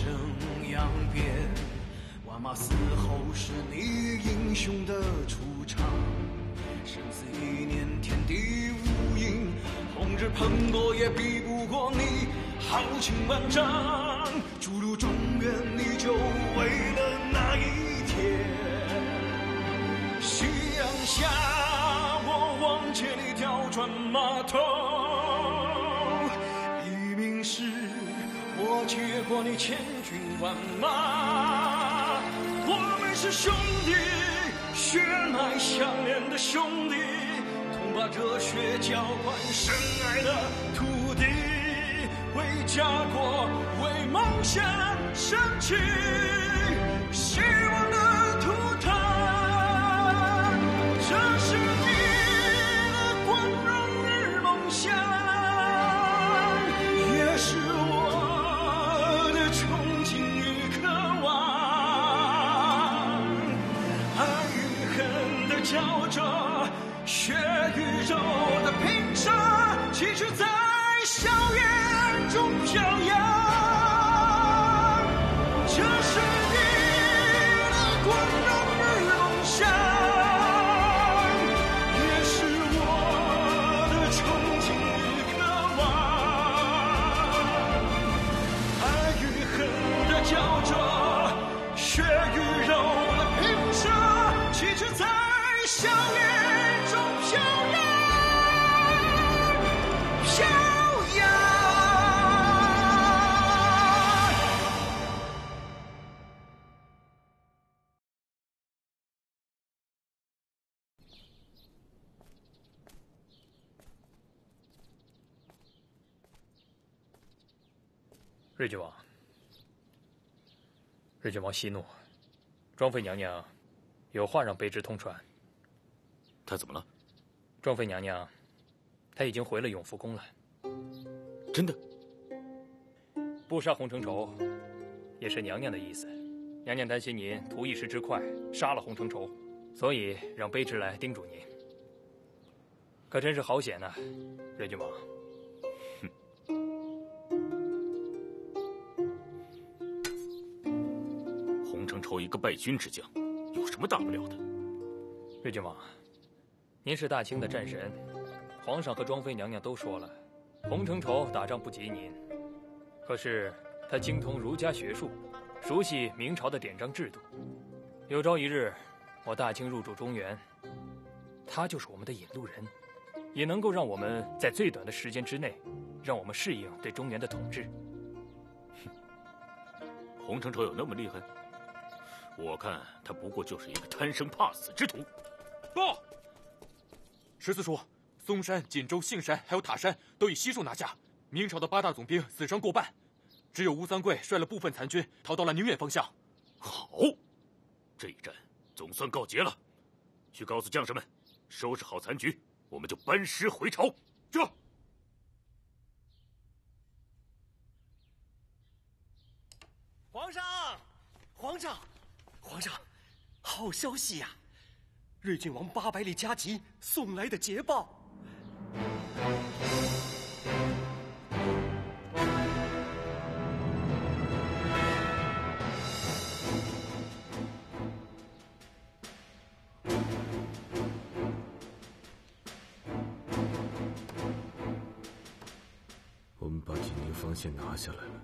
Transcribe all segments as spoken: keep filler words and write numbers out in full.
声扬鞭，万马嘶吼是你英雄的出场。生死一念，天地无垠，红日喷过也比不过你豪情万丈。逐鹿中原，你就为了那一天。夕阳下，我望见你调转马头，一命时我接过你千军万马。我们是兄弟，血脉相连的兄弟，同把热血浇灌深爱的土地，为家国为梦想升起希望的图腾。这是你的光荣与梦想，也是我的憧憬与渴望。爱与恨的交织，血与肉的拼杀，旗帜在硝烟中飘扬。这是你的光荣与梦想，也是我的憧憬与渴望。爱与恨的交织，血与肉的拼杀，旗帜在硝烟中飘扬。飘扬。 瑞郡王，瑞郡王息怒，庄妃娘娘有话让卑职通传。 她怎么了？ 庄妃娘娘，她已经回了永福宫了。 真的？ 不杀洪承畴，也是娘娘的意思。娘娘担心您图一时之快杀了洪承畴，所以让卑职来叮嘱您。可真是好险呐，瑞郡王。 洪承畴一个败军之将，有什么大不了的？ 瑞郡王，您是大清的战神，皇上和庄妃娘娘都说了，洪承畴打仗不及您。可是他精通儒家学术，熟悉明朝的典章制度。有朝一日，我大清入主中原，他就是我们的引路人，也能够让我们在最短的时间之内，让我们适应对中原的统治。 洪承畴有那么厉害？我看他不过就是一个贪生怕死之徒。 报！十四叔，嵩山、锦州、杏山还有塔山都已悉数拿下，明朝的八大总兵死伤过半，只有吴三桂率了部分残军逃到了宁远方向。 好，这一战总算告捷了。去告诉将士们，收拾好残局，我们就班师回朝。这。 皇上，皇上，皇上，好消息呀！瑞郡王八百里加急送来的捷报。 我们把锦宁防线拿下来了。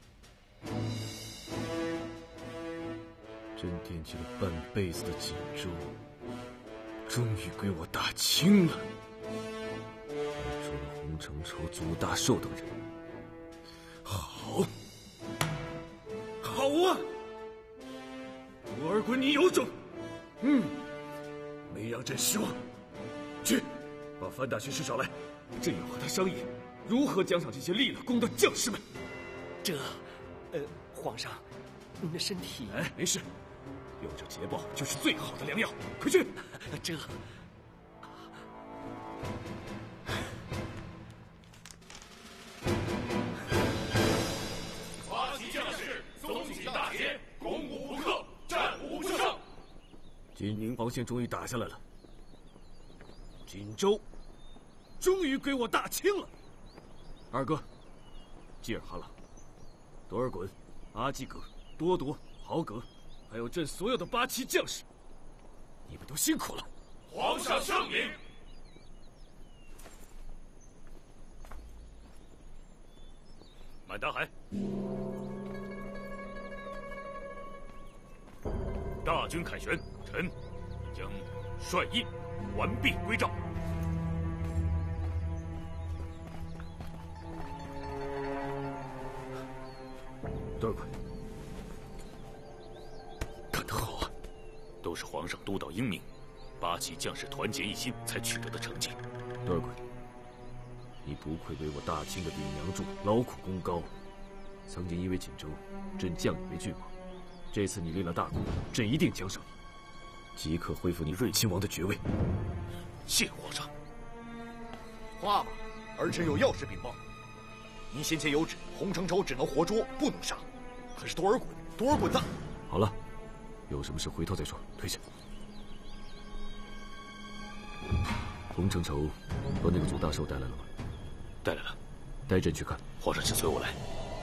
朕惦记了半辈子的锦州，终于归我大清了。除了洪承畴、祖大寿等人，好，好啊！多尔衮，你有种！嗯，没让朕失望。去，把范大学士找来，朕要和他商议如何奖赏这些立了功的将士们。 这，呃，皇上，您的身体…… 哎，没事。有这捷报就是最好的良药，快去！ 这， 发起将士，松起大捷，攻无不克，战无不胜。 锦宁防线终于打下来了，锦州终于归我大清了。二哥，济尔哈朗、多尔衮， 阿济格、多铎、豪格，还有朕所有的八旗将士，你们都辛苦了。 皇上圣明。 满达海，大军凯旋，臣将率印完璧归赵。 多尔衮，干得好啊！ 都是皇上督导英明，八旗将士团结一心才取得的成绩。 多尔衮，你不愧为我大清的顶梁柱，劳苦功高。曾经因为锦州，朕降你为郡王，这次你立了大功，朕一定奖赏你，即刻恢复你睿亲王的爵位。 谢皇上。 话吧，儿臣有要事禀报。您先前有旨，洪承畴只能活捉，不能杀。可是多尔衮，多尔衮在。 好了，有什么事回头再说，退下。洪承畴把那个祖大寿带来了吗？ 带来了， 带朕去看。 皇上，请随我来。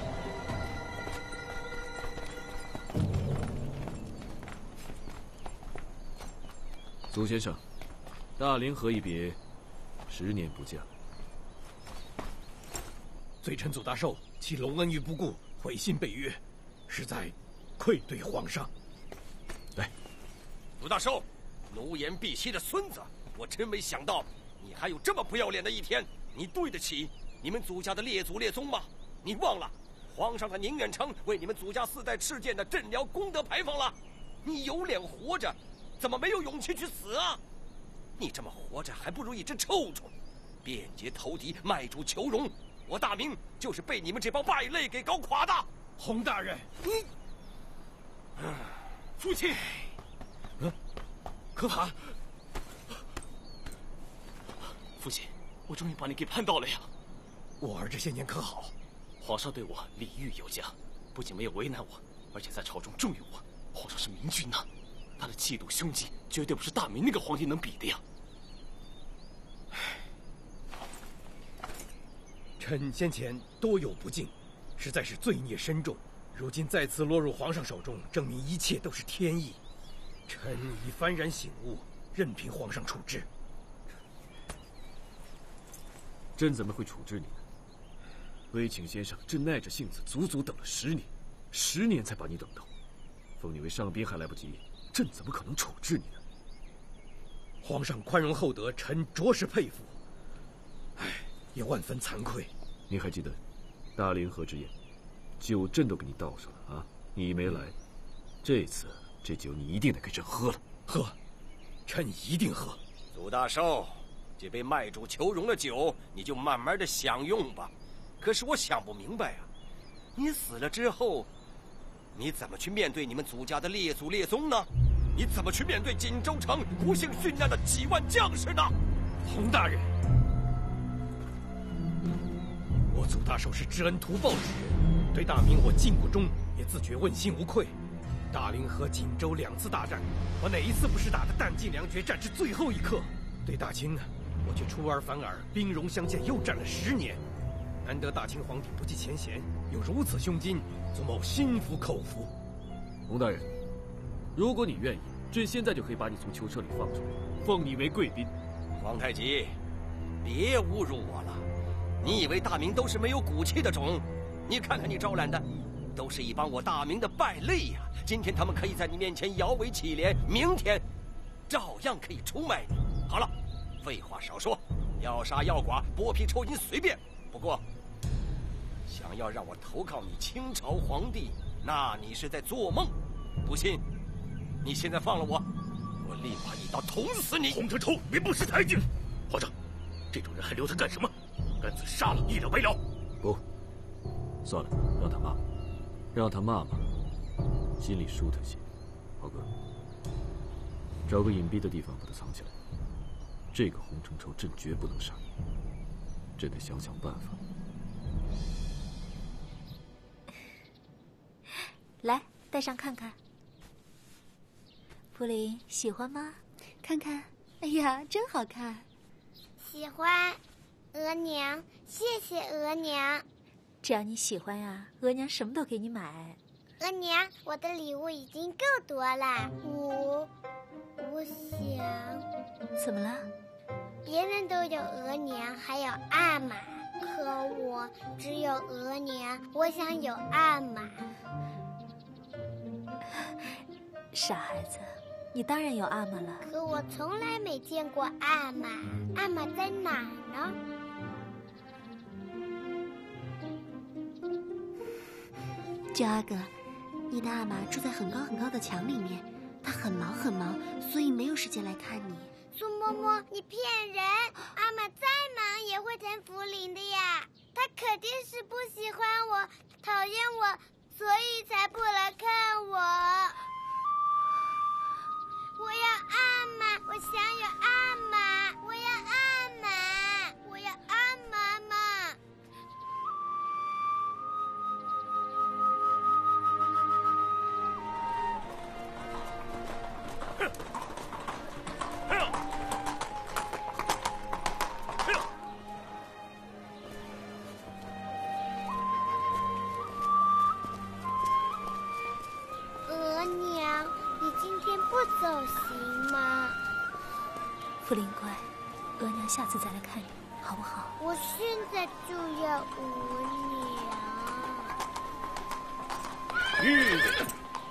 祖先生，大凌河一别，十年不见。 罪臣祖大寿弃隆恩于不顾，毁信背约，实在愧对皇上。 来， 祖大寿，奴颜婢膝的孙子，我真没想到你还有这么不要脸的一天。你对得起你们祖家的列祖列宗吗？你忘了皇上在宁远城为你们祖家四代敕建的镇辽功德牌坊了？你有脸活着，怎么没有勇气去死啊？你这么活着，还不如一只臭虫，便捷投敌，卖主求荣。我大明就是被你们这帮败类给搞垮的。洪大人，你，父亲，嗯，可怕！ 父亲，我终于把你给盼到了呀！ 我儿这些年可好？ 皇上对我礼遇有加，不仅没有为难我，而且在朝中重用我。皇上是明君呐，他的气度胸襟绝对不是大明那个皇帝能比的呀。 臣先前多有不敬，实在是罪孽深重。如今再次落入皇上手中，证明一切都是天意。臣已幡然醒悟，任凭皇上处置。 朕怎么会处置你呢？威请先生，朕耐着性子足足等了十年，十年才把你等到，封你为上宾还来不及，朕怎么可能处置你呢？ 皇上宽容厚德，臣着实佩服，唉，也万分惭愧。 你还记得大凌河之宴，酒朕都给你倒上了啊，你没来，这次这酒你一定得给朕喝了。 喝，臣一定喝。祖大寿，这杯卖主求荣的酒，你就慢慢的享用吧。可是我想不明白啊，你死了之后，你怎么去面对你们祖家的列祖列宗呢？你怎么去面对锦州城不幸殉难的几万将士呢？洪大人，我祖大寿是知恩图报之人，对大明我尽过忠，也自觉问心无愧。大凌河、锦州两次大战，我哪一次不是打得弹尽粮绝，战至最后一刻？对大清呢，我却出尔反尔，兵戎相见，又战了十年。难得大清皇帝不计前嫌，有如此胸襟，祖某心服口服。 洪大人，如果你愿意，朕现在就可以把你从囚车里放出来，封你为贵宾。 皇太极，别侮辱我了！你以为大明都是没有骨气的种？你看看你招揽的，都是一帮我大明的败类呀！今天他们可以在你面前摇尾乞怜，明天照样可以出卖你。好了，废话少说，要杀要剐，剥皮抽筋随便。不过，想要让我投靠你清朝皇帝，那你是在做梦。不信，你现在放了我，我立马一刀捅死你！ 洪承畴，你不识抬举！皇上，这种人还留他干什么？干脆杀了，一了百了。 不，算了，让他骂骂，让他骂骂，心里舒坦些。豪哥，找个隐蔽的地方把他藏起来。这个洪承畴，朕绝不能杀，朕得想想办法。 来，戴上看看。普林，喜欢吗？ 看看， 哎呀，真好看。 喜欢，额娘，谢谢额娘。 只要你喜欢呀，额娘什么都给你买。 额娘，我的礼物已经够多了。我，我想， 怎么了？ 别人都有额娘，还有阿玛，可我只有额娘。我想有阿玛。 傻孩子，你当然有阿玛了。 可我从来没见过阿玛，阿玛在哪呢？ 九阿哥，你的阿玛住在很高很高的墙里面，他很忙很忙，所以没有时间来看你。 苏嬷嬷，你骗人！阿玛再忙也会疼福临的呀，他肯定是不喜欢我，讨厌我，所以才不来看我。我要阿玛，我想有阿玛，我要阿玛，我要阿玛玛。额娘，你今天不走行吗？ 福临乖，额娘下次再来看你，好不好？ 我现在就要额娘。 嗯。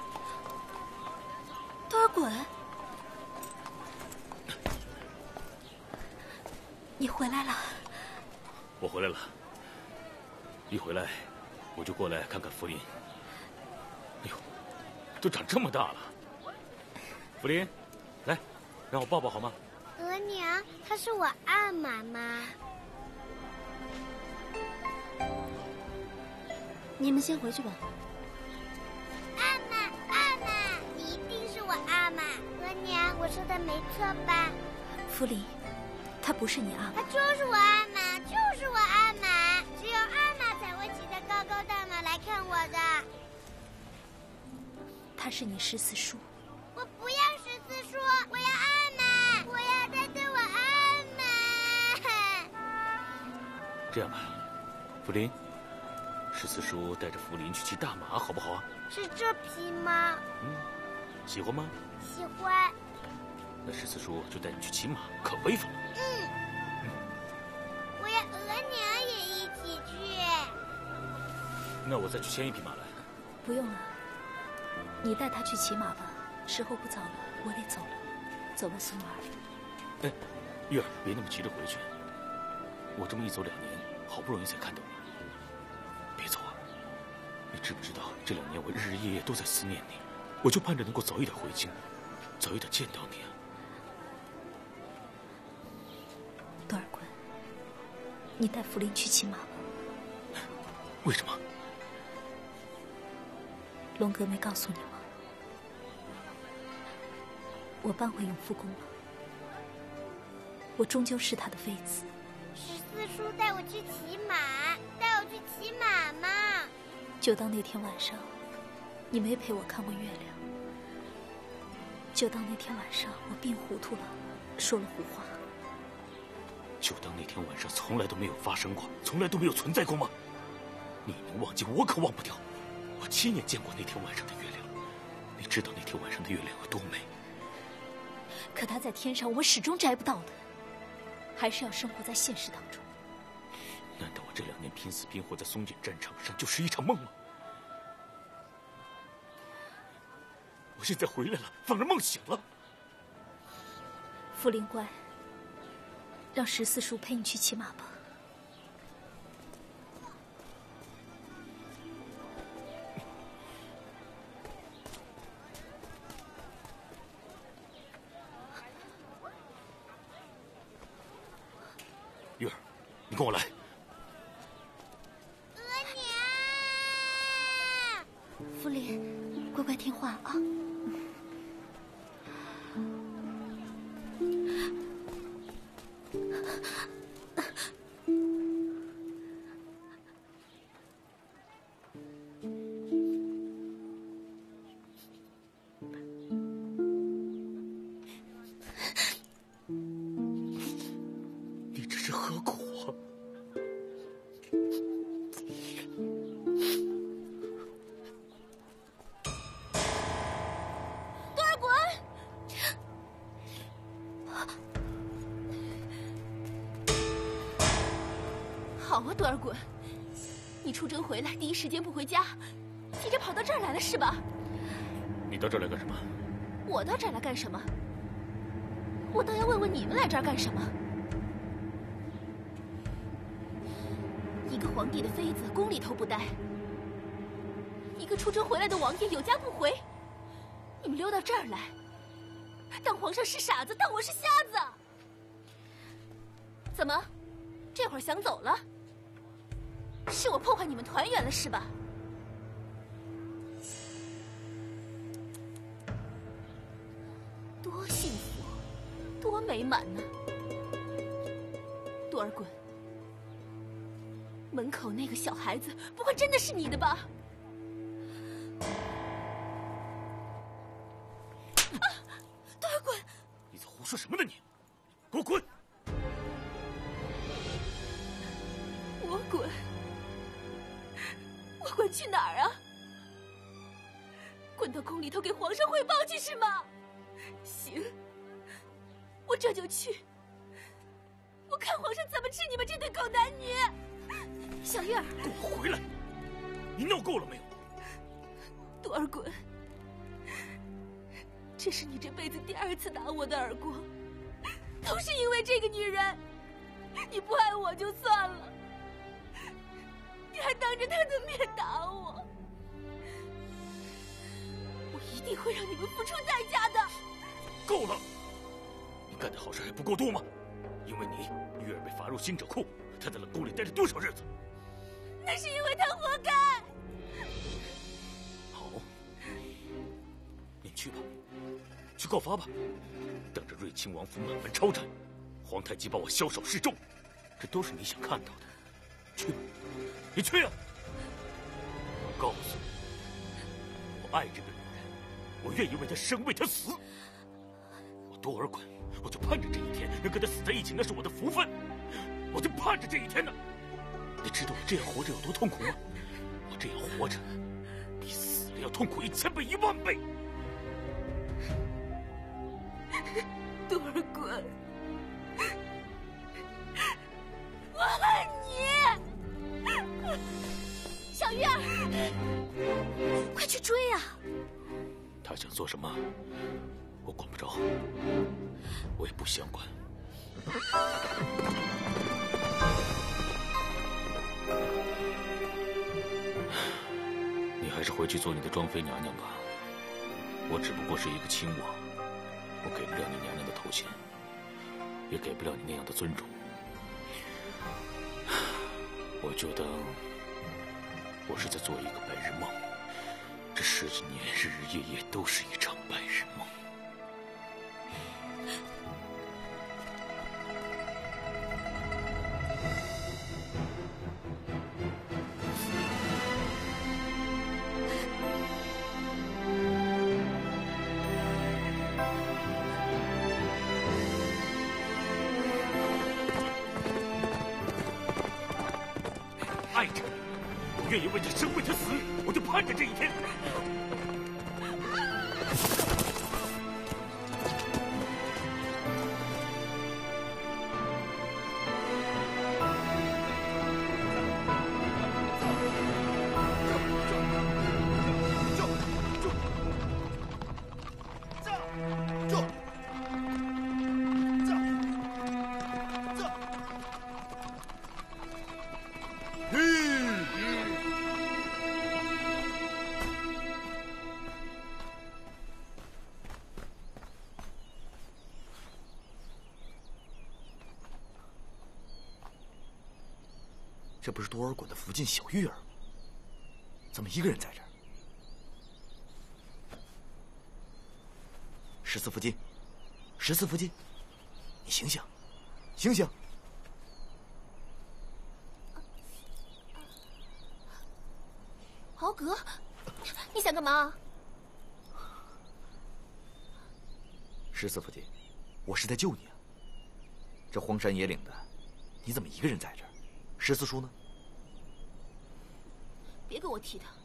多尔衮，你回来了。 我回来了。一回来，我就过来看看福临。哎呦，都长这么大了。福临，来，让我抱抱好吗？ 额娘，她是我阿玛吗？ 你们先回去吧。 阿玛，阿玛，你一定是我阿玛。额娘，我说的没错吧？ 福临，他不是你阿玛。 他就是我阿玛，就是我阿玛。只有阿玛才会骑着高高大马来看我的。 他是你十四叔。 我不要十四叔，我要阿玛，我要他对我阿玛。 这样吧，福临，十四叔带着福临去骑大马，好不好啊？ 是这匹吗？ 嗯，喜欢吗？ 喜欢。 那十四叔就带你去骑马，可威风了。 嗯。嗯，我要额娘也一起去。 那我再去牵一匹马来。 不用了，你带他去骑马吧。时候不早了，我得走了。走吧，松儿。 哎，月儿，别那么急着回去。我这么一走两年，好不容易才看到你。别走啊！你知不知道这两年我日日夜夜都在思念你，我就盼着能够早一点回京，早一点见到你啊。 多尔衮，你带福临去骑马吧。 为什么？ 龙哥没告诉你吗？我搬回永福宫了，我终究是他的妃子。 十四叔带我去骑马，带我去骑马嘛。 就当那天晚上，你没陪我看过月亮。就当那天晚上我病糊涂了，说了胡话。 就当那天晚上从来都没有发生过，从来都没有存在过吗？你能忘记，我可忘不掉。我亲眼见过那天晚上的月亮，你知道那天晚上的月亮有多美。 可它在天上，我们始终摘不到的，还是要生活在现实当中。 难道我这两年拼死拼活在松锦战场上就是一场梦吗？我现在回来了，反而梦醒了。 福临乖，让十四叔陪你去骑马吧。 月儿，你跟我来。 额娘， 福临，乖乖听话啊。 好啊，多尔衮，你出征回来第一时间不回家，急着跑到这儿来了是吧？ 你到这儿来干什么？ 我到这儿来干什么？我倒要问问你们来这儿干什么？一个皇帝的妃子宫里头不待，一个出征回来的王爷有家不回，你们溜到这儿来，当皇上是傻子，当我是瞎子？怎么，这会儿想走了？是我破坏你们团圆了是吧？多幸福，多美满呢！多尔衮，门口那个小孩子不会真的是你的吧？啊，多尔衮， 你在胡说什么呢你？给我滚！ 我滚？我滚去哪儿啊？滚到宫里头给皇上汇报去是吗？行，我这就去。我看皇上怎么治你们这对狗男女。小月儿， 给我回来！你闹够了没有？ 多尔衮，这是你这辈子第二次打我的耳光，都是因为这个女人。你不爱我就算了，你还当着她的面打我，我一定会让你们付出代价的。 够了！你干的好事还不够多吗？因为你，玉儿被罚入新者库，她在冷宫里待了多少日子？ 那是因为她活该。 好，你去吧，去告发吧，等着瑞亲王府满门抄斩，皇太极把我枭首示众，这都是你想看到的。去吧，你去啊！我告诉你，我爱这个女人，我愿意为她生，为她死。我多尔衮，我就盼着这一天能跟她死在一起，那是我的福分。我就盼着这一天呢。你知道我这样活着有多痛苦吗？我这样活着，比死了要痛苦一千倍、一万倍。 多尔衮，我恨你！小玉儿，快去追啊！ 他想做什么，我管不着，我也不想管。你还是回去做你的庄妃娘娘吧。我只不过是一个亲王，我给不了你娘娘的头衔，也给不了你那样的尊重。我觉得我是在做一个白日梦，这十几年日日夜夜都是一场白日梦。爱着，我愿意为他生，为他死，我就盼着这一天。 这不是多尔衮的福晋小玉儿吗？怎么一个人在这儿？十四福晋，十四福晋，你醒醒，醒醒！ 敖阁，你想干嘛？ 十四福晋，我是在救你啊！这荒山野岭的，你怎么一个人在这儿？十四叔呢？ 别跟我提他。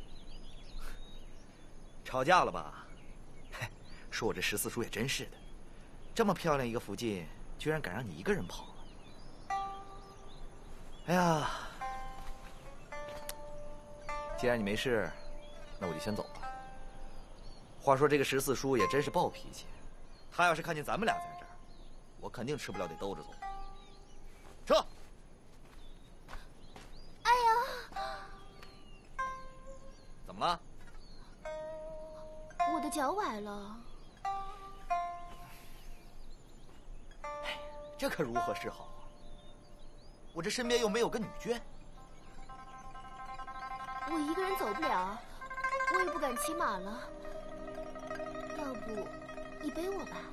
吵架了吧？嘿，说我这十四叔也真是的，这么漂亮一个福晋，居然敢让你一个人跑了。 哎呀，既然你没事，那我就先走了。话说这个十四叔也真是暴脾气，他要是看见咱们俩在这儿，我肯定吃不了得兜着走。撤！ 哎呀， 怎么了？ 我的脚崴了。 这可如何是好啊？我这身边又没有个女眷。 我一个人走不了，我也不敢骑马了。要不，你背我吧？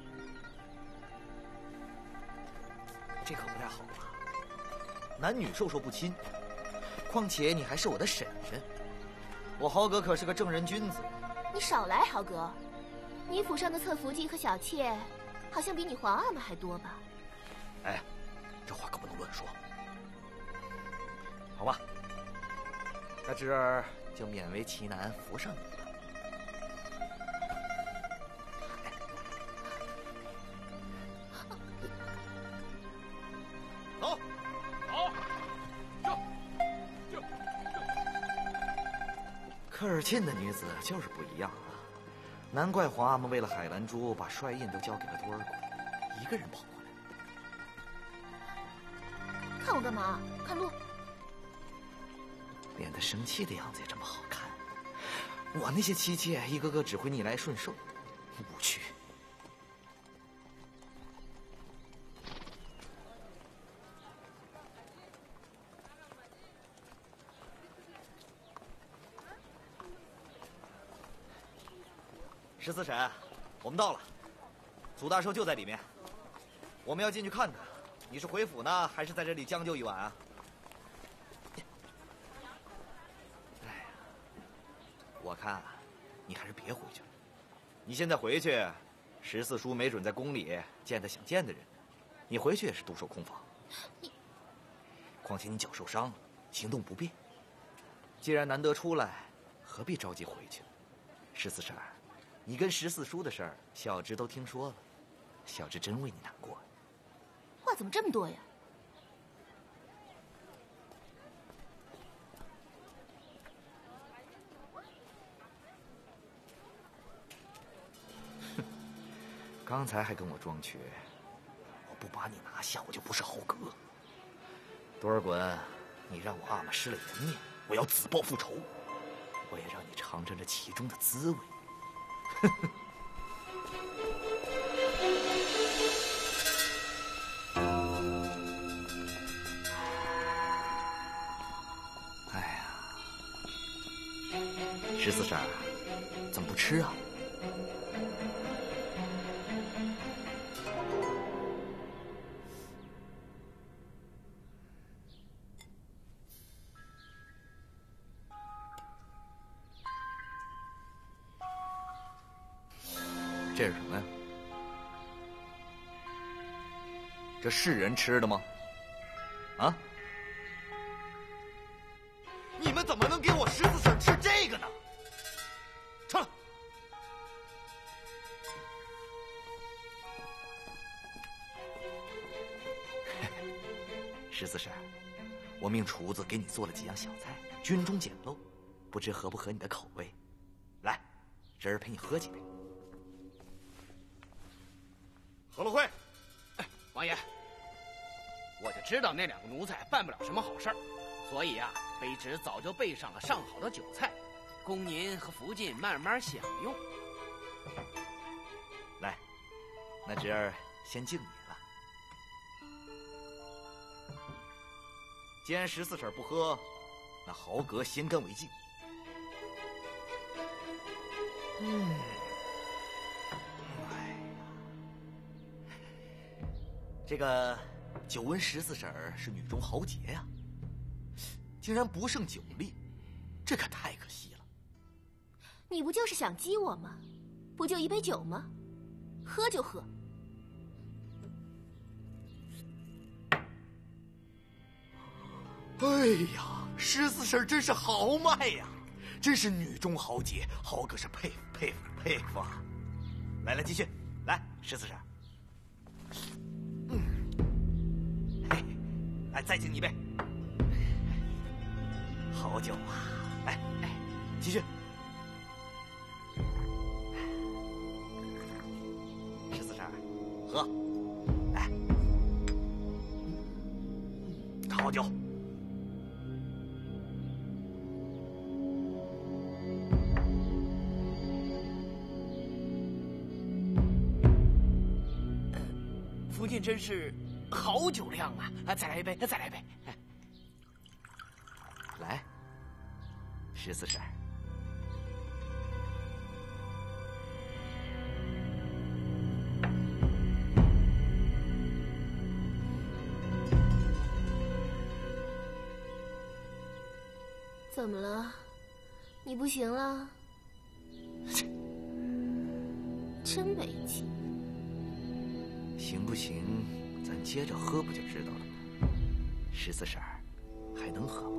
这可不太好吧？男女授受不亲，况且你还是我的婶婶，我豪哥可是个正人君子。 你少来，豪哥！你府上的侧福晋和小妾，好像比你皇阿玛还多吧？ 哎，这话可不能乱说。好吧，那侄儿就勉为其难扶上你了。走， 好，就就就。 科尔沁的女子就是不一样啊，难怪皇阿玛为了海兰珠把帅印都交给了多尔衮，一个人跑过来。 看我干嘛？看路。 脸得生气的样子也这么好看，我那些妻妾一个个只会逆来顺受，无趣。十四婶，我们到了，祖大寿就在里面，我们要进去看看。你是回府呢，还是在这里将就一晚啊？哎呀，我看你还是别回去了。你现在回去，十四叔没准在宫里见他想见的人，你回去也是独守空房。 你， 况且你脚受伤了，行动不便。既然难得出来，何必着急回去？十四婶，你跟十四叔的事儿，小侄都听说了，小侄真为你难过。 话怎么这么多呀？ 哼，刚才还跟我装瘸，我不把你拿下，我就不是豪哥。多尔衮，你让我阿玛失了颜面，我要自报复仇，我也让你尝尝这其中的滋味。呵呵。十四婶，怎么不吃啊？这是什么呀？这是人吃的吗？啊？你们怎么能给我十四婶吃这个呢？撤了！十四婶，我命厨子给你做了几样小菜，军中简陋，不知合不合你的口味。来，侄儿陪你喝几杯。 何乐会，哎，王爷，我就知道那两个奴才办不了什么好事儿，所以呀、啊，卑职早就备上了上好的酒菜。供您和福晋慢慢享用。 来，那侄儿先敬你了。既然十四婶不喝，那豪格先干为敬。嗯，哎呀，这个久闻十四婶是女中豪杰呀、啊，竟然不胜酒力，这可太可惜了。 你不就是想激我吗？不就一杯酒吗？喝就喝。 哎呀，十四婶真是豪迈呀，真是女中豪杰，豪哥是佩服佩服佩服啊！来来，继续，来，十四婶，嗯，嘿，来再敬你一杯。 好酒啊！来，哎，继续。十四婶，喝，来，好酒。 福晋真是好酒量啊！啊，再来一杯，再来一杯。 来，十四婶。 怎么了？你不行了？真没劲。 行不行？咱接着喝不就知道了吗？十四婶儿，还能喝吗？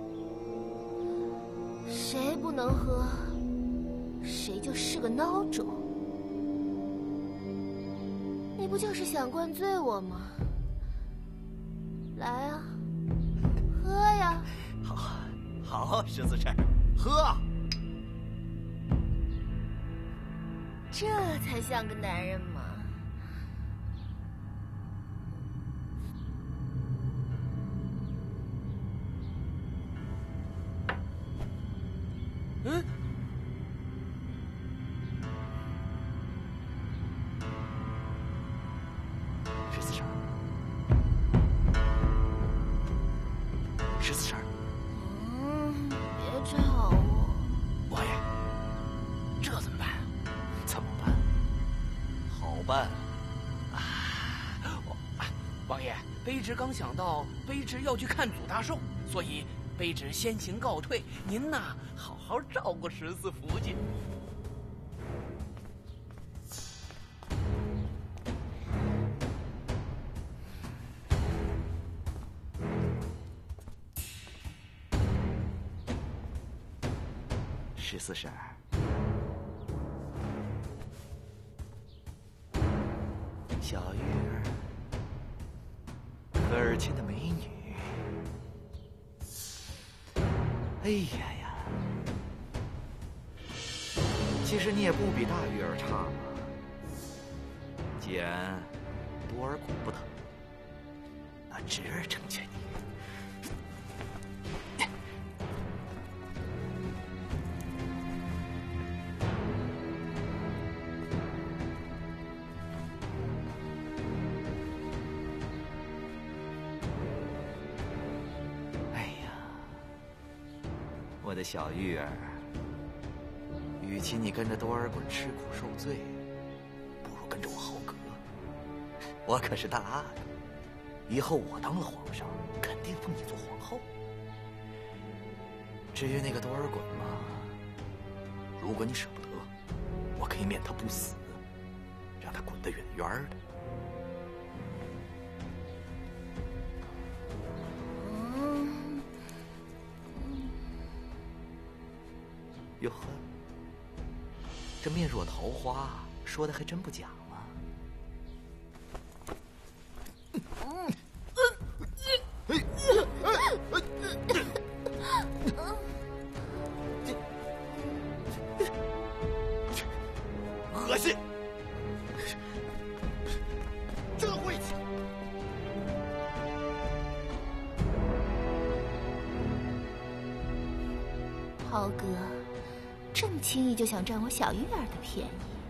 谁不能喝，谁就是个孬种。你不就是想灌醉我吗？来啊，喝呀！ 好，好，十四婶，喝。 这才像个男人嘛！ 嗯。 十四婶，十四婶。 嗯，别吵我。 王爷，这怎么办？ 怎么办？好办。 啊，王爷，卑职刚想到卑职要去看祖大寿，所以卑职先行告退。您呐，好好照顾十四福晋。 十四婶儿，小玉儿，科尔沁的美女。哎呀呀，其实你也不比大玉儿差嘛。既然多尔衮不疼，那侄儿成全你。我的小玉儿，与其你跟着多尔衮吃苦受罪，不如跟着我豪格。我可是大阿哥，以后我当了皇上，肯定封你做皇后。至于那个多尔衮嘛，如果你舍不得，我可以免他不死，让他滚得远远的。哟呵，这面若桃花，说的还真不假嘛。恶心，真晦气。 豪哥。这么轻易就想占我小玉儿的便宜？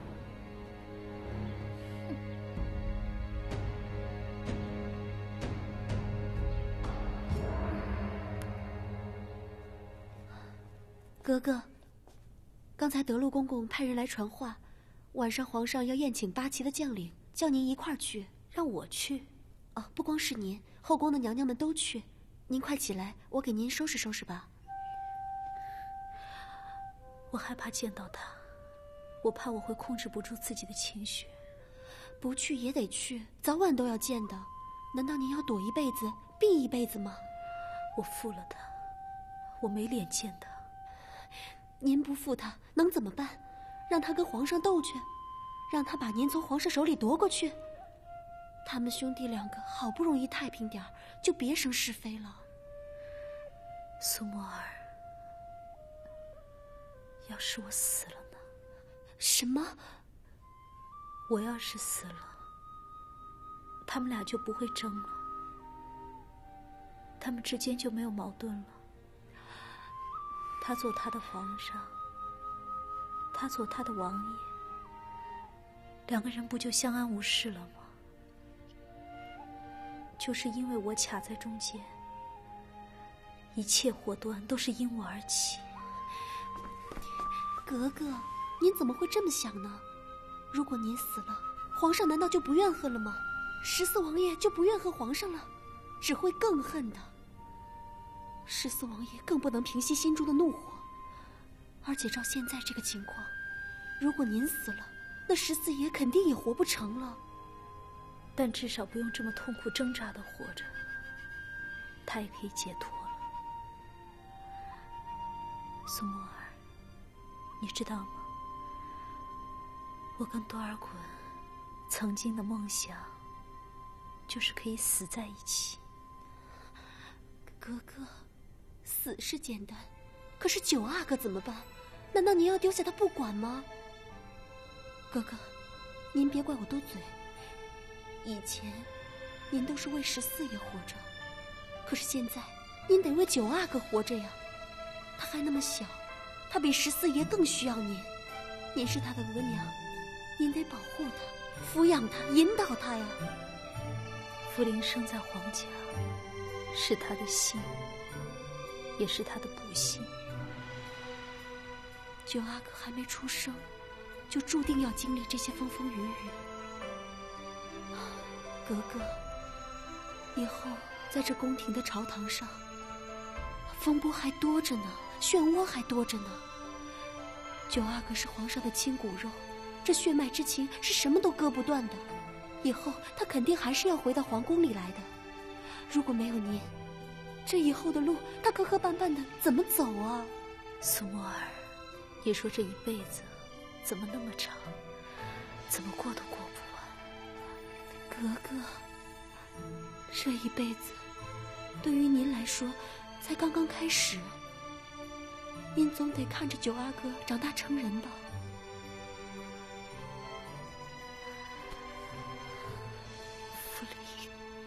格格，刚才德禄公公派人来传话，晚上皇上要宴请八旗的将领，叫您一块儿去，让我去。哦，不光是您，后宫的娘娘们都去。您快起来，我给您收拾收拾吧。 我害怕见到他，我怕我会控制不住自己的情绪。 不去也得去，早晚都要见的。难道您要躲一辈子，避一辈子吗？ 我负了他，我没脸见他。 您不负他，能怎么办？让他跟皇上斗去，让他把您从皇上手里夺过去。他们兄弟两个好不容易太平点儿，就别生是非了。 苏沫儿。 要是我死了呢？ 什么？ 我要是死了，他们俩就不会争了，他们之间就没有矛盾了。他做他的皇上，他做他的王爷，两个人不就相安无事了吗？就是因为我卡在中间，一切祸端都是因我而起。 格格，您怎么会这么想呢？如果您死了，皇上难道就不怨恨了吗？十四王爷就不怨恨皇上了，只会更恨的。十四王爷更不能平息心中的怒火，而且照现在这个情况，如果您死了，那十四爷肯定也活不成了。 但至少不用这么痛苦挣扎的活着，他也可以解脱了。苏沫儿，你知道吗？我跟多尔衮曾经的梦想，就是可以死在一起。 格格，死是简单，可是九阿哥怎么办？难道您要丢下他不管吗？格格，您别怪我多嘴。以前，您都是为十四爷活着，可是现在，您得为九阿哥活着呀。他还那么小，他比十四爷更需要您。您是他的额娘，您得保护他，抚养他，引导他呀。 福临生在皇家，是他的幸，也是他的不幸。 九阿哥还没出生，就注定要经历这些风风雨雨。格格，以后在这宫廷的朝堂上，风波还多着呢，漩涡还多着呢。九阿哥是皇上的亲骨肉，这血脉之情是什么都割不断的。以后他肯定还是要回到皇宫里来的。如果没有您，这以后的路他磕磕绊绊的怎么走啊？ 苏沫儿，你说这一辈子怎么那么长，怎么过都过不完。 格格，这一辈子对于您来说才刚刚开始，您总得看着九阿哥长大成人吧。 福临，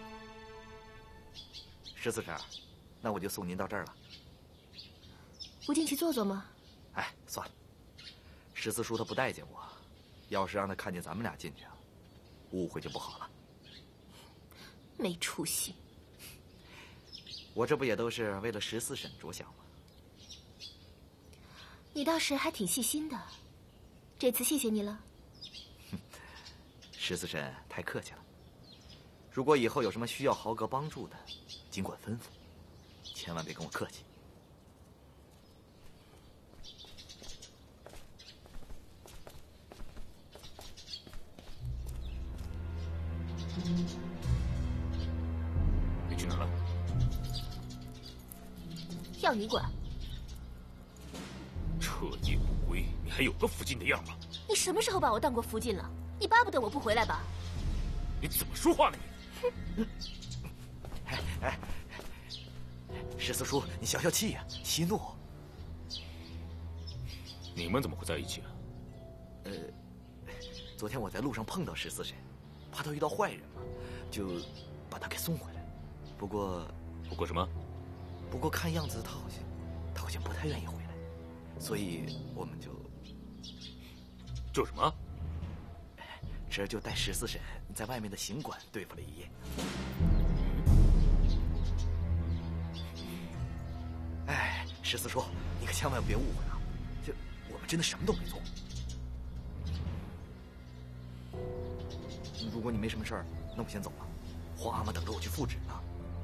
十四婶，那我就送您到这儿了。 不进去坐坐吗？ 哎，算了，十四叔他不待见我，要是让他看见咱们俩进去啊，误会就不好了。 没出息！ 我这不也都是为了十四婶着想吗？ 你倒是还挺细心的，这次谢谢你了。 十四婶太客气了。如果以后有什么需要豪哥帮助的，尽管吩咐，千万别跟我客气。 你去哪了？ 要你管？ 彻夜不归，你还有个福晋的样吗？ 你什么时候把我当过福晋了？你巴不得我不回来吧？ 你怎么说话呢你？ 哎哎，十四叔，你消消气呀、啊，息怒。 你们怎么会在一起啊？ 呃，昨天我在路上碰到十四婶，怕他遇到坏人嘛，就把他给送回来。不过， 不过什么？ 不过看样子他好像，他好像不太愿意回来，所以我们就就什么？ 这就带十四婶在外面的行馆对付了一夜。哎，十四叔，你可千万别误会啊！这我们真的什么都没做。如果你没什么事儿，那我先走了。皇阿玛等着我去复旨呢。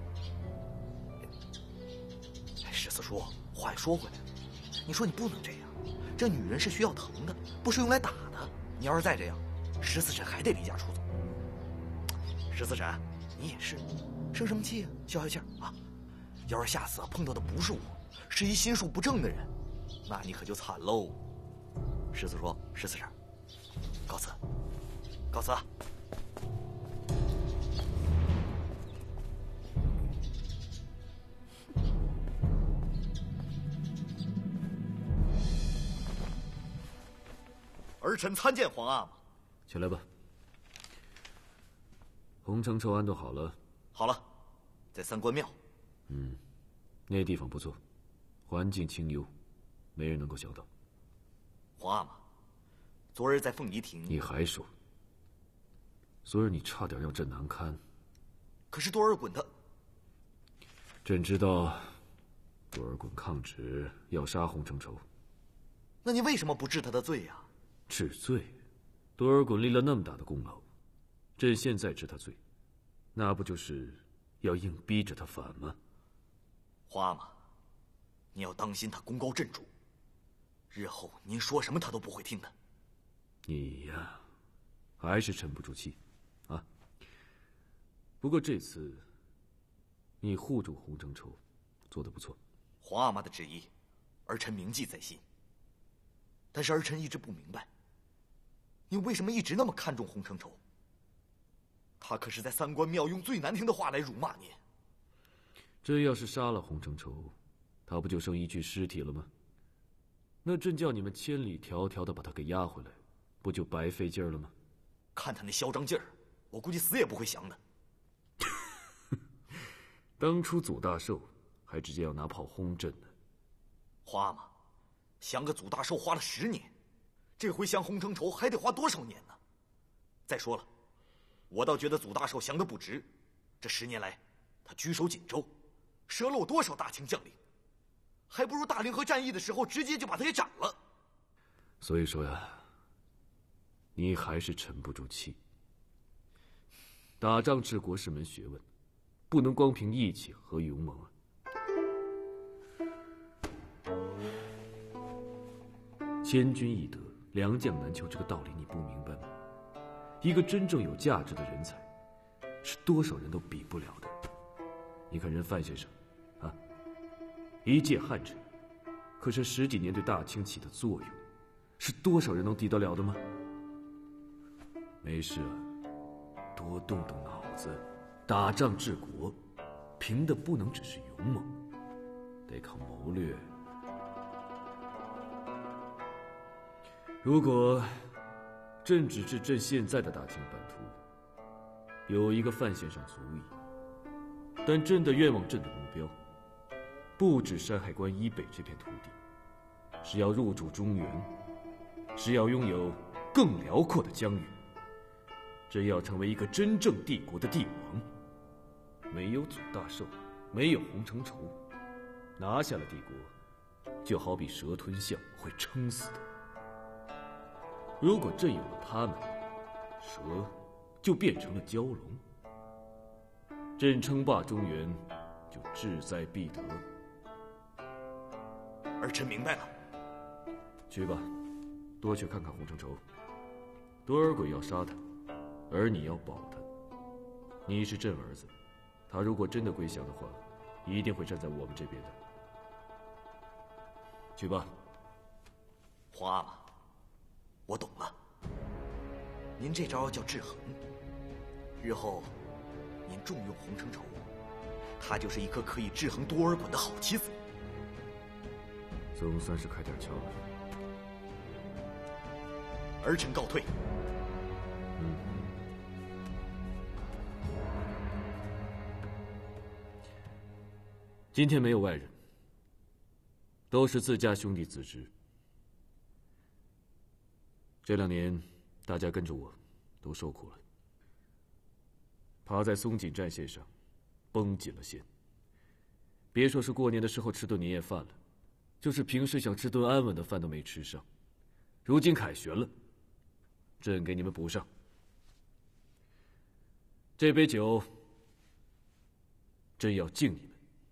哎，十四叔，话又说回来了，你说你不能这样，这女人是需要疼的，不是用来打的。你要是再这样，十四婶还得离家出走。十四婶，你也是，生什么气啊？消消气儿啊！要是下次啊碰到的不是我，是一心术不正的人，那你可就惨喽。十四叔，十四婶，告辞，告辞。 儿臣参见皇阿玛。 起来吧。洪承畴安顿好了？ 好了，在三官庙。 嗯，那地方不错，环境清幽，没人能够想到。 皇阿玛，昨儿在凤仪亭， 你还说？昨儿你差点让朕难堪。 可是多尔衮他…… 朕知道，多尔衮抗旨要杀洪承畴。 那你为什么不治他的罪呀？ 治罪？多尔衮立了那么大的功劳，朕现在治他罪，那不就是要硬逼着他反吗？ 皇阿玛，你要当心他功高震主，日后您说什么他都不会听的。 你呀，还是沉不住气，啊！不过这次，你护住洪承畴，做得不错。 皇阿玛的旨意，儿臣铭记在心。但是儿臣一直不明白，你为什么一直那么看重洪承畴？他可是在三官庙用最难听的话来辱骂您。 朕要是杀了洪承畴，他不就剩一具尸体了吗？那朕叫你们千里迢迢的把他给押回来，不就白费劲儿了吗？ 看他那嚣张劲儿，我估计死也不会降的。 当初祖大寿还直接要拿炮轰朕呢。 皇阿玛，降个祖大寿花了十年，这回降洪承畴还得花多少年呢？再说了，我倒觉得祖大寿降的不值。这十年来，他居守锦州，折了我多少大清将领，还不如大凌河战役的时候直接就把他给斩了。 所以说呀，你还是沉不住气。打仗治国是门学问，不能光凭义气和勇猛啊。千军易得，良将难求，这个道理你不明白吗？一个真正有价值的人才，是多少人都比不了的。你看人范先生，啊，一介汉臣，可是十几年对大清起的作用，是多少人能抵得了的吗？没事啊，多动动脑子，打仗治国，凭的不能只是勇猛，得靠谋略。如果朕只治朕现在的大清版图，有一个范先生足矣。但朕的愿望，朕的目标，不止山海关以北这片土地，是要入主中原，是要拥有更辽阔的疆域。朕要成为一个真正帝国的帝王。没有祖大寿，没有洪承畴，拿下了帝国，就好比蛇吞象，会撑死的。如果朕有了他们，蛇就变成了蛟龙。朕称霸中原，就志在必得。 儿臣明白了。 去吧，多去看看洪承畴。多尔衮要杀他，而你要保他。你是朕儿子，他如果真的归降的话，一定会站在我们这边的。去吧。 皇阿玛，我懂了。您这招叫制衡。日后您重用洪承畴，他就是一颗可以制衡多尔衮的好棋子。 总算是开点窍了。 儿臣告退。 嗯。今天没有外人，都是自家兄弟子侄。这两年，大家跟着我，都受苦了。爬在松锦战线上，绷紧了弦。别说是过年的时候吃顿年夜饭了，就是平时想吃顿安稳的饭都没吃上。如今凯旋了，朕给你们补上。这杯酒，朕要敬你们。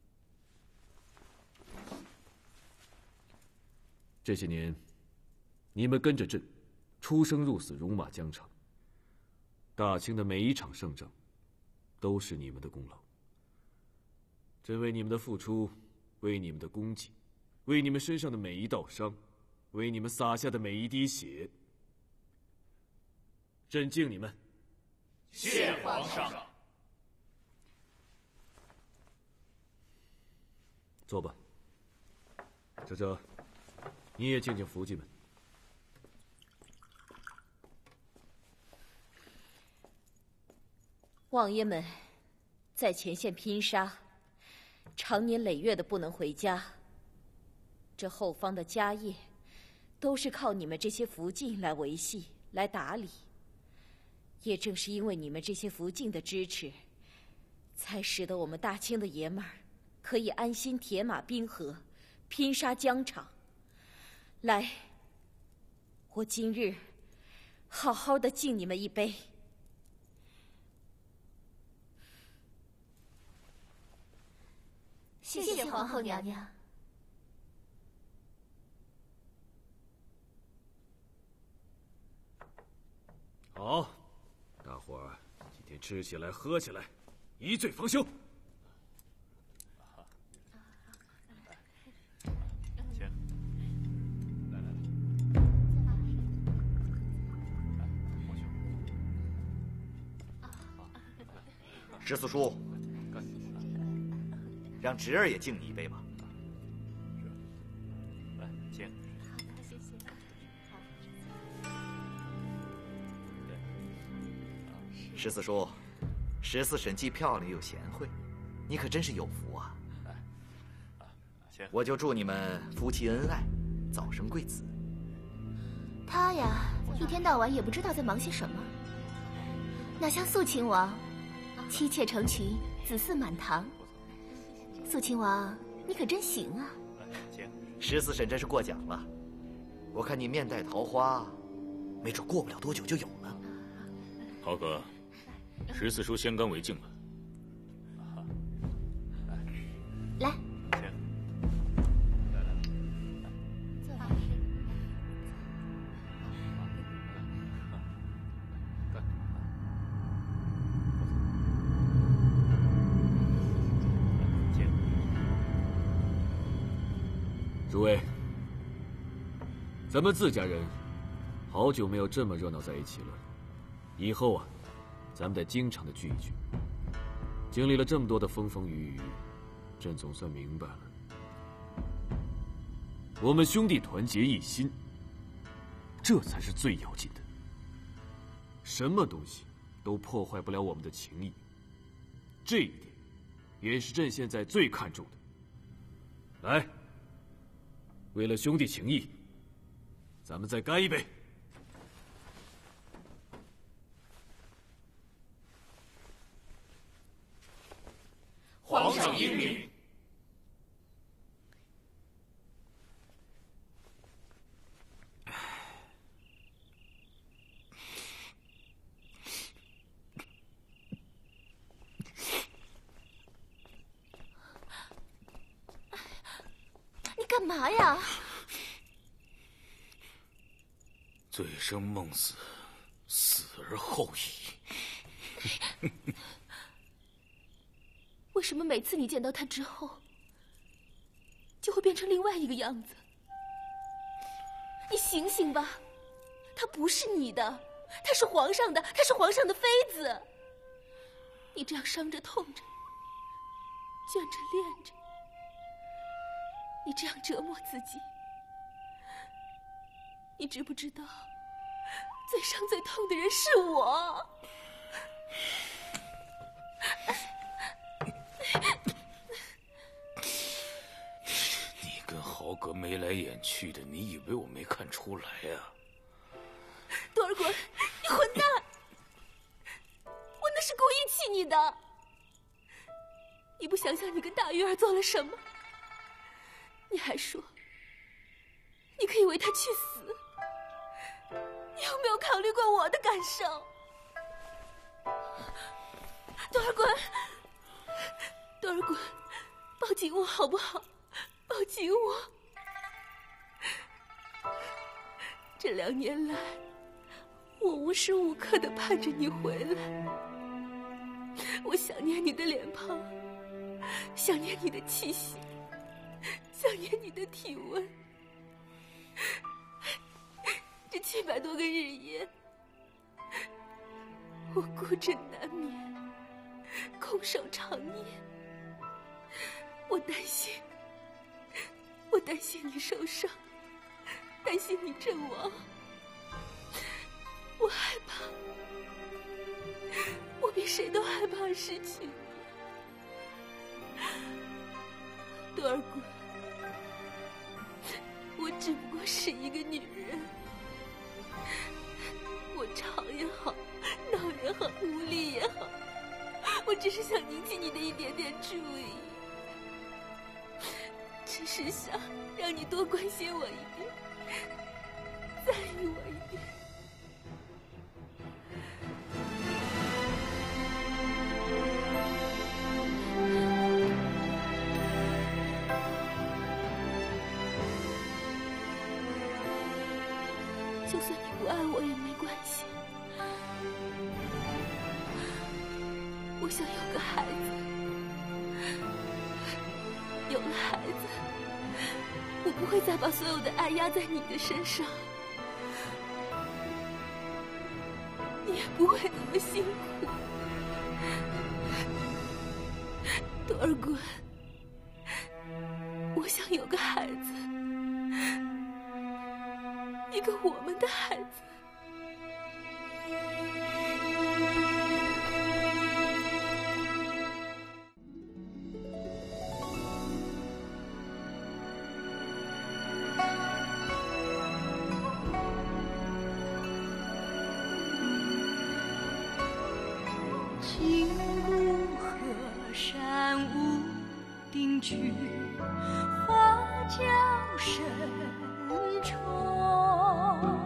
这些年，你们跟着朕，出生入死，戎马疆场。大清的每一场胜仗，都是你们的功劳。朕为你们的付出，为你们的功绩，为你们身上的每一道伤，为你们洒下的每一滴血，朕敬你们。 谢皇上。 坐吧。哲哲，你也敬敬福晋们。 王爷们在前线拼杀，常年累月的不能回家。这后方的家业，都是靠你们这些福晋来维系、来打理。也正是因为你们这些福晋的支持，才使得我们大清的爷们儿可以安心铁马冰河，拼杀疆场。来，我今日好好的敬你们一杯。 谢谢皇后娘娘。 好，大伙儿今天吃起来喝起来，一醉方休。 请，来来来，来，皇兄。 十四叔，让侄儿也敬你一杯吧。 来，请。 好的，谢谢。 十四叔，十四婶既漂亮又贤惠，你可真是有福啊！ 行， 我就祝你们夫妻恩爱，早生贵子。 他呀，一天到晚也不知道在忙些什么。哪像肃亲王，妻妾成群，子嗣满堂。肃亲王，你可真行啊！ 十四婶真是过奖了，我看你面带桃花，没准过不了多久就有了。 豪哥，十四叔先干为敬了。 来， 诸位，咱们自家人好久没有这么热闹在一起了。以后啊，咱们得经常的聚一聚。经历了这么多的风风雨雨，朕总算明白了，我们兄弟团结一心，这才是最要紧的。什么东西都破坏不了我们的情谊，这一点也是朕现在最看重的。来，为了兄弟情谊，咱们再干一杯。 皇上英明。 你干嘛呀？ 醉生梦死，死而后已。 为什么每次你见到他之后，就会变成另外一个样子？你醒醒吧，他不是你的，他是皇上的，他是皇上的妃子。你这样伤着痛着，倦着恋着，你这样折磨自己，你知不知道，最伤最痛的人是我？ 你跟豪哥眉来眼去的，你以为我没看出来啊？ 多尔衮，你混蛋！我那是故意气你的。你不想想你跟大玉儿做了什么？你还说你可以为他去死，你有没有考虑过我的感受？多尔衮，多尔衮，抱紧我好不好？抱紧我！这两年来，我无时无刻的盼着你回来。我想念你的脸庞，想念你的气息，想念你的体温。这七百多个日夜，我孤枕难眠，空守长夜。我担心，我担心你受伤，担心你阵亡。我害怕，我比谁都害失去你。多尔衮，我只不过是一个女人，我吵也好，闹也好，无理也好，我只是想引起你的一点点注意，只是想让你多关心我一点，在意我一点。就算你不爱我也没关系，我想有个孩子，有了孩子，我不会再把所有的爱压在你的身上，你也不会那么辛苦。多尔衮，我想有个孩子，一个我们的孩子。 金谷河山屋定居，花轿深重。